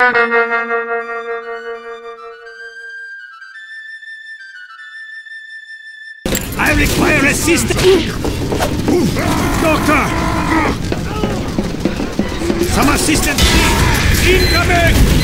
I require assistance! Doctor! Some assistance, please! Incoming!